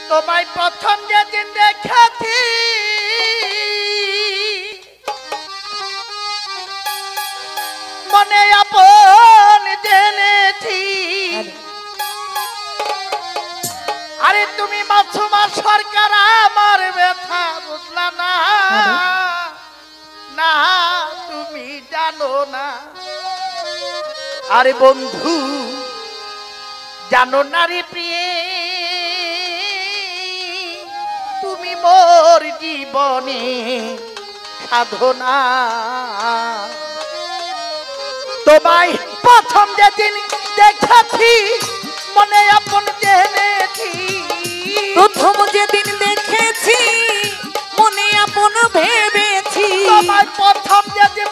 তোমায় প্রথম যেদিন দেখেছি মনে আপন জেনেছি। আরে তুমি মাসুমা সরকার আমার ব্যথা বুঝলা না, না তুমি জানো না। আরে বন্ধু জানো না রে প্রিয়ে, তুমি মোর জীবনে সাধনা। তোমায় প্রথম যেদিন দেখেছি মনে আপন জেনেছি। প্রথম যেদিন দেখেছি মনে আপন ভেবেছি। তোমায় প্রথম যেদিন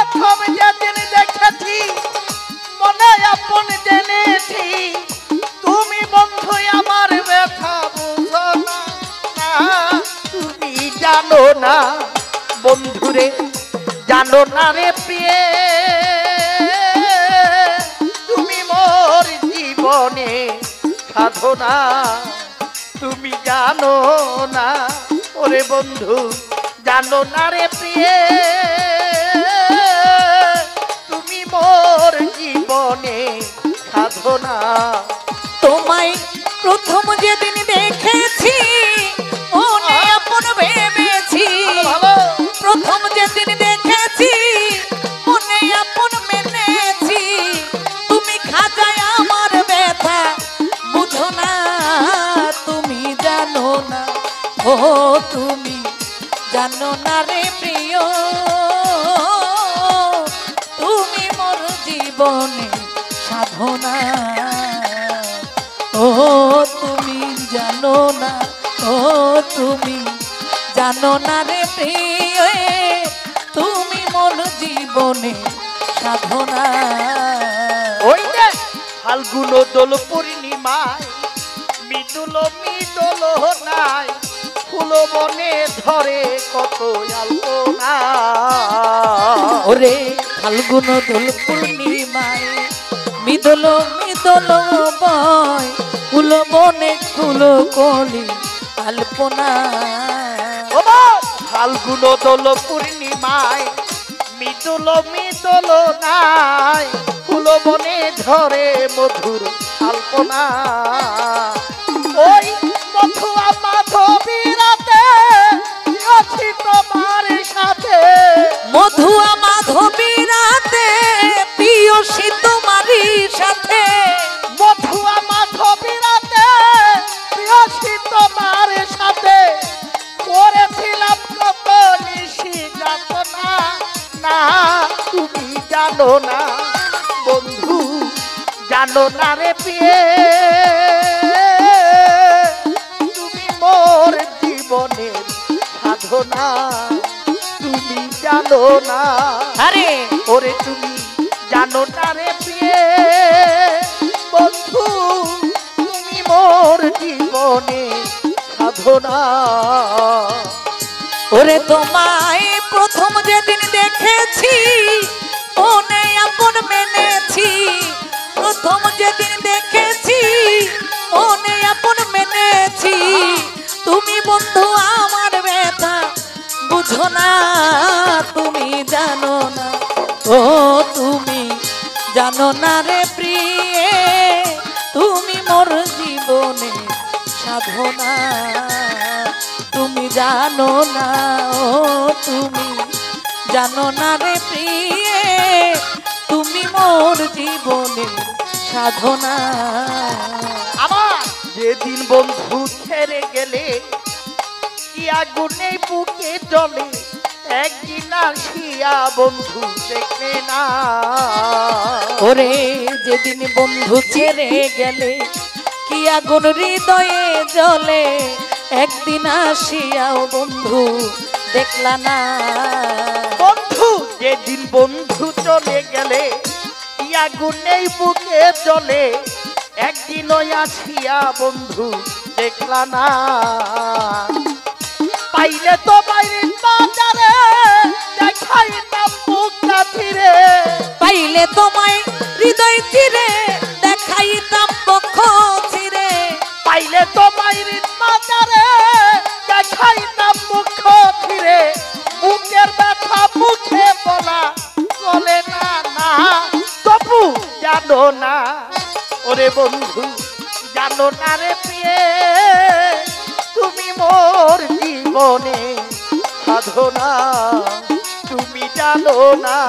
দেখেছি মনে আপন জেনেছি। তুমি বন্ধু আমার ব্যথা বুঝো না, তুমি জানো না বন্ধুরে, জানো না রে প্রিয়ে, তুমি মোর জীবনে সাধনা। তুমি জানো না ওরে বন্ধু, জানো না রে প্রিয়ে, তুমি মোর জীবনে সাধনা। তোমায় প্রথম যেদিন দেখেছি মনে আপন ভেবেছি। প্রথম যেদিন দেখেছি মনে আপন মেনেছি। তুমি খাজায় আমার ব্যথা বুঝো না, তুমি জানো না, ও তুমি জানো না রে প্রিয়, তুমি মোর জীবনে সাধনা। ও তুমি জানো না, ও তুমি জানো না রে প্রিয়, তুমি মোর জীবনে সাধনা। ওই যে ফাল্গুন দোল পূর্ণিমায় মৃদুল মৃদুল নাই, ফুল বনে ধরে কত আলপনা। ওরে ফাল্গুন দোল পূর্ণিমায় মৃদুল মৃদুল বয়, ফুল বনে ফুল কলি আলপনা। ও ফাল্গুন দোল পূর্ণিমায় মৃদুল মৃদুল নাই, ফুল বনে ধরে মধুর আলপনা। ওই মধুয়া মাধবী রাতে আছি তোমার সাথে, মধুয়া মাধবী রাতে পিয়সী তোমারই সাথে। মধুয়া মাধবী রাতে প্রিয়সী তোমার সাথে করেছিলাম কত নিশি যাতনা। না তুমি জানো না বন্ধু, জানো না রে প্রিয়ে, তুমি মোর জীবনের সাধনা। তুমি জানো না, আরে ওরে তুমি জানো না রে প্রিয়ে, বন্ধু তুমি মোর জীবনে সাধনা। ওরে তোমায় প্রথম যেদিন দেখেছি মনে আপন মেনেছি। প্রথম যেদিন দেখেছি মনে আপন মেনেছি। তুমি বন্ধু আমার ব্যথা বুঝো না, তুমি জানো না, ও তুমি জানো না রে প্রিয়ে, তুমি মোর জীবনে সাধনা। তুমি জানো না, ও তুমি জানো না রে প্রিয়ে, তুমি মোর জীবনে সাধনা। আমার যেদিন বন্ধু ছেড়ে গেলে কি আগুনে বুকে জ্বলে, একদিন আসিয়া বন্ধু দেখলে না। ওরে যেদিন বন্ধু ছেড়ে গেলে কি আগুন হৃদয়ে জ্বলে, একদিন আসিয়াও বন্ধু দেখলা না। বন্ধু যেদিন বন্ধু চলে গেলে কি আগুনে বুকে জ্বলে, একদিন আসিয়া বন্ধু দেখলা না। পাইলে তো বাইরের বাজারে দেখাইতাম বুকটা ফিরে, পাইলে তোমায় হৃদয় চিরে দেখাইতাম বক্ষ চিরে। পাইলে তো বাইরের তারে দেখাইতাম মুখ ফিরে বুকের ব্যথা মুখে বলা চলে না না তবু জানো না ওরে বন্ধু জানো না রে প্রিয়ে তুমি মোর জীবনে সাধনা তুমি জানো না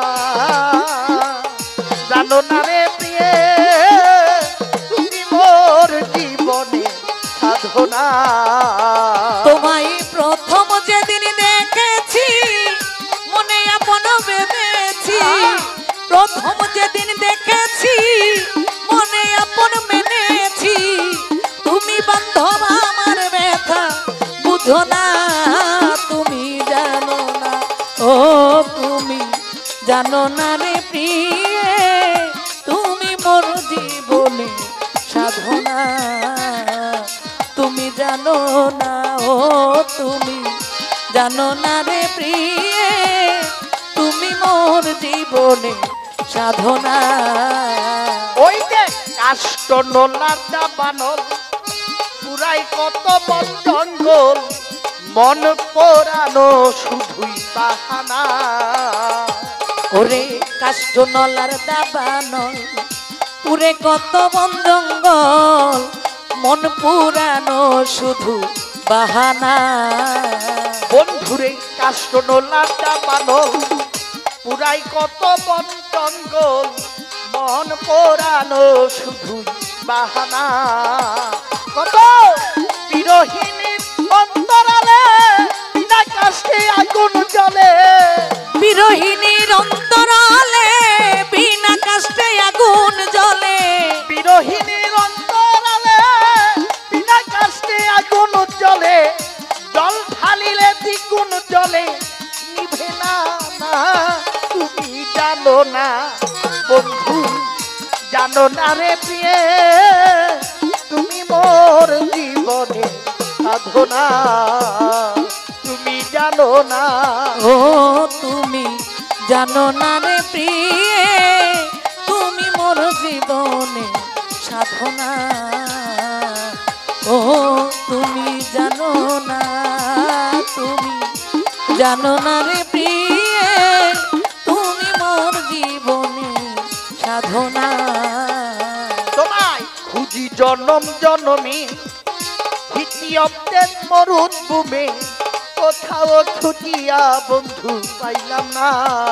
রে প্রিয়ে তুমি মোর জীবনে সাধনা তোমায় প্রথম যেদিন দেখেছি মনে আপন ভেবেছি প্রথম যেদিন দেখেছি মনে আপন মেনেছি তুমি বান্ধব আমার ব্যথা বুঝো না তুমি জানো না ও তুমি জানো না রে প্রিয়ে তুমি মোর জীবনে সাধনা তুমি জানো না ও তুমি জানো না রে প্রিয়ে তুমি মোর জীবনে সাধনা ওই যে কাষ্ট নলার দাবানল পুরাই কত বন জঙ্গল মন পোড়ানো শুধুই বাহানা ওরে কাষ্ট নলার দাবানল পুরে কত বন জঙ্গল মন পুরানো শুধু বাহানা বন্ধুরে কাষ্ট নলার দাবানল পুরাই কত বন জঙ্গল মন পোড়ানো শুধুই বাহানা কত বিরহিনীর অন্তরালে বিনা কাষ্টে আগুন জ্বলে বিরহিনীর অন্তরালে বিনা কাষ্টে আগুন জ্বলে বিরহিনীর অন্তরালে বিনা কাষ্টে আগুন জ্বলে জল ঢালিলে দ্বিগুণ জ্বলে নিভে না না তুমি জানো না বন্ধু জানো না রে প্রিয়ে তুমি মোর জীবনে সাধনা তুমি জানো না ও তুমি জানো না রে প্রিয়ে তুমি মোর জীবনে সাধনা ও তুমি জানো না তুমি জানো না রে প্রিয়ে তুমি মোর জীবনে সাধনা তোমায় খুঁজি জনম জনমে হিতিয়প্তের মরুভূমে কোথাও খুঁজিয়া বন্ধু পাইলাম না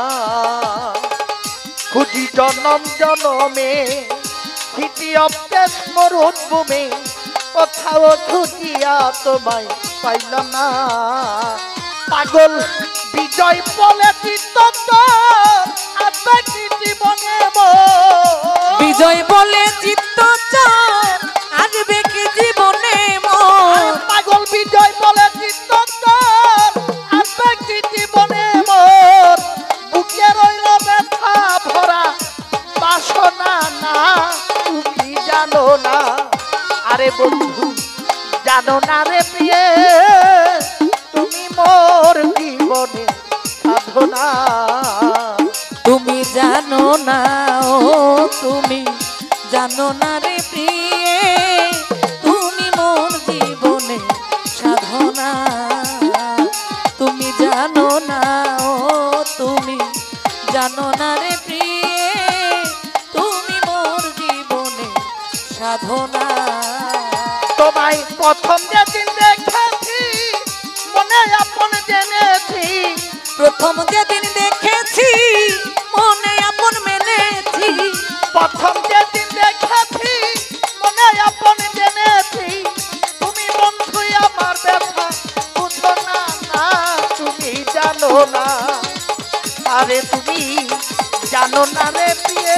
খুঁজি জনম জনমে হিতিয়প্তের মরুভূমে কোথাও খুঁজিয়া তোমায় পাইলাম না পাগল বিজয় বলে চিত্ত আসবে কি জীবনে বিজয় বলে চিত্ত আসবে কি জীবনে মোর পাগল বিজয় বলে চিত্ত আসবে কি জীবনে মোর বুকে রইল ব্যথা ভরা বাসনা না তুমি জানো না আরে বন্ধু জানো না রে প্রিয়ে তুমি মোর জীবনে সাধনা তুমি জানো না ও তুমি জানো না রে প্রিয়ে তুমি মোর জীবনে সাধনা তুমি জানো না ও তুমি জানো না রে প্রিয়ে তুমি মোর জীবনে সাধনা তোমায় প্রথম যেদিন দেখেছি মনে আপন জেনেছি প্রথম যেদিন দেখেছি মনে আপন মেনেছি প্রথম যেদিন দেখেছি মনে আপন জেনেছি তুমি বন্ধু আমার ব্যথা বুঝো না না তুমি জানো না আরে তুমি জানো না রে প্রিয়ে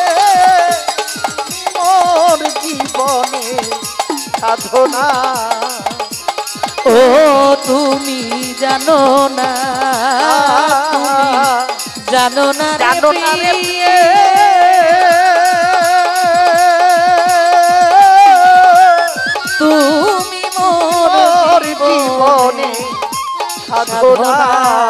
মোর জীবনে সাধনা ও তুমি জানো না তুমি জানো না জানো না রে প্রিয়ে তুমি মোর জীবনে সাধনা